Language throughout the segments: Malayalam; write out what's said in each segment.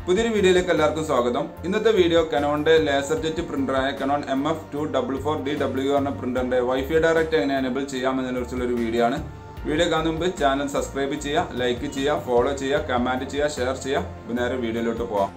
പുതിയൊരു വീഡിയോയിലേക്ക് എല്ലാവർക്കും സ്വാഗതം. ഇന്നത്തെ വീഡിയോ കനോണിന്റെ ലേസർ ജെറ്റ് പ്രിന്ററായ കനോൺ MF244DW എന്ന പ്രിന്ററിന്റെ വൈഫൈ ഡയറക്റ്റ് എങ്ങനെ എനേബിൾ ചെയ്യാമെന്നതിനെ കുറിച്ചുള്ള ഒരു വീഡിയോ ആണ്. വീഡിയോ കാണുന്ന മുമ്പ് ചാനൽ സബ്സ്ക്രൈബ് ചെയ്യുക, ലൈക്ക് ചെയ്യുക, ഫോളോ ചെയ്യുക, കമന്റ് ചെയ്യുക, ഷെയർ ചെയ്യുക. അപ്പോൾ നേരെ വീഡിയോയിലോട്ട് പോവാം.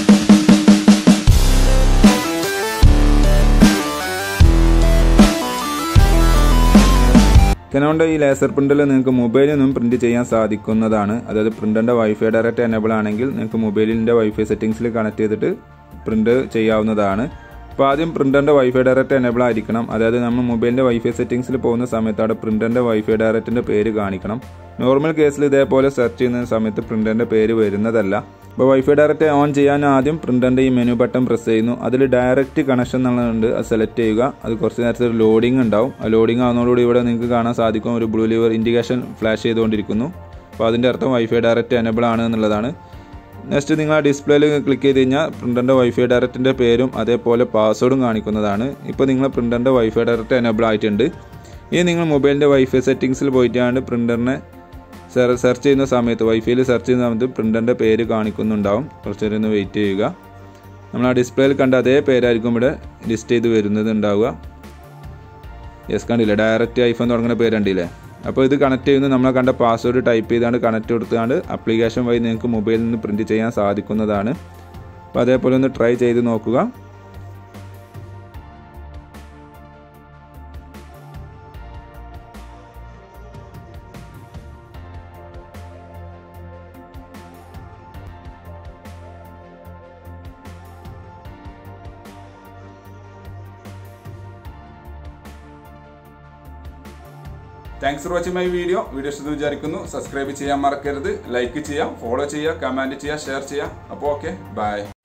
കനോണിന്റെ ഈ ലേസർ പ്രിന്ററിൽ നിങ്ങൾക്ക് മൊബൈലിൽ നിന്നും പ്രിന്റ് ചെയ്യാൻ സാധിക്കുന്നതാണ്. അതായത് പ്രിന്ററിന്റെ വൈഫൈ ഡയറക്റ്റ് എനേബിൾ ആണെങ്കിൽ നിങ്ങൾക്ക് മൊബൈലിന്റെ വൈഫൈ സെറ്റിംഗ്സിൽ കണക്ട് ചെയ്തിട്ട് പ്രിന്റ് ചെയ്യാവുന്നതാണ്. അപ്പോൾ ആദ്യം പ്രിന്ററിന്റെ വൈഫൈ ഡയറക്റ്റ് എനേബിൾ ആയിരിക്കണം. അതായത് നമ്മൾ മൊബൈലിന്റെ വൈഫൈ സെറ്റിംഗ്സിൽ പോകുന്ന സമയത്ത് അവിടെ പ്രിന്ററിന്റെ വൈഫൈ ഡയറക്റ്റിന്റെ പേര് കാണിക്കണം. നോർമൽ കേസിൽ ഇതേപോലെ സെർച്ച് ചെയ്യുന്ന സമയത്ത് പ്രിന്ററിന്റെ പേര് വരുന്നതല്ല. അപ്പോൾ വൈഫൈ ഡയറക്റ്റ് ഓൺ ചെയ്യാൻ ആദ്യം പ്രിന്ററിന്റെ ഈ മെനു ബട്ടൺ പ്രസ് ചെയ്യുന്നു. അതിൽ ഡയറക്റ്റ് കണക്ഷൻ എന്നുള്ളതുണ്ട്, അത് സെലക്ട് ചെയ്യുക. അത് കുറച്ച് നേരത്തെ ഒരു ലോഡിംഗ് ഉണ്ടാവും. ആ ലോഡിംഗ് ആവുന്നതോടുകൂടി ഇവിടെ നിങ്ങൾക്ക് കാണാൻ സാധിക്കും ഒരു ബ്ലൂ ലിവർ ഇൻഡിക്കേഷൻ ഫ്ലാഷ് ചെയ്തുകൊണ്ടിരിക്കുന്നു. അപ്പോൾ അതിൻ്റെ അർത്ഥം വൈഫൈ ഡയറക്റ്റ് എനേബിൾ ആണ് എന്നുള്ളതാണ്. നെക്സ്റ്റ് നിങ്ങൾ ആ ഡിസ്പ്ലേയിൽ ക്ലിക്ക് ചെയ്ത് കഴിഞ്ഞാൽ പ്രിന്ററിന്റെ വൈഫൈ ഡയറക്റ്റിന്റെ പേരും അതേപോലെ പാസ്വേഡും കാണിക്കുന്നതാണ്. ഇപ്പോൾ നിങ്ങൾ പ്രിന്ററിന്റെ വൈഫൈ ഡയറക്റ്റ് എനേബിൾ ആയിട്ടുണ്ട്. ഇനി നിങ്ങൾ മൊബൈലിന്റെ വൈഫൈ സെറ്റിംഗ്സിൽ പോയിട്ടാണ് പ്രിന്ററിനെ സെർച്ച് ചെയ്യുന്ന സമയത്ത് വൈഫൈയിൽ സെർച്ച് ചെയ്യുന്ന സമയത്ത് പ്രിന്ററിന്റെ പേര് കാണിക്കുന്നുണ്ടാവും. കുറച്ച് നേരം ഒന്ന് വെയിറ്റ് ചെയ്യുക. നമ്മൾ ആ ഡിസ്പ്ലേയിൽ കണ്ട അതേ പേരായിരിക്കും ഇവിടെ ലിസ്റ്റ് ചെയ്ത് വരുന്നത് ഉണ്ടാവുക. യെസ്, കണ്ടില്ലേ, ഡയറക്റ്റ് ഐഫോൺ തുടങ്ങുന്ന പേര് കണ്ടില്ലേ. അപ്പോൾ ഇത് കണക്ട് ചെയ്യുന്നത് നമ്മളെ കണ്ട പാസ്വേഡ് ടൈപ്പ് ചെയ്താണ്ട് കണക്ട് കൊടുത്തുകൊണ്ട് ആപ്ലിക്കേഷൻ വഴി നിങ്ങൾക്ക് മൊബൈലിൽ നിന്ന് പ്രിന്റ് ചെയ്യാൻ സാധിക്കുന്നതാണ്. അപ്പോൾ അതേപോലെ ഒന്ന് ട്രൈ ചെയ്ത് നോക്കുക. Thanks for watching my video. ഇഷ്ടമെന്ന് വിചാരിക്കുന്നു. സബ്സ്ക്രൈബ് ചെയ്യാൻ മറക്കരുത്, ലൈക്ക് ചെയ്യുക, ഫോളോ ചെയ്യുക, കമന്റ് ചെയ്യുക, ഷെയർ ചെയ്യുക. അപ്പോൾ ഓക്കെ, ബൈ.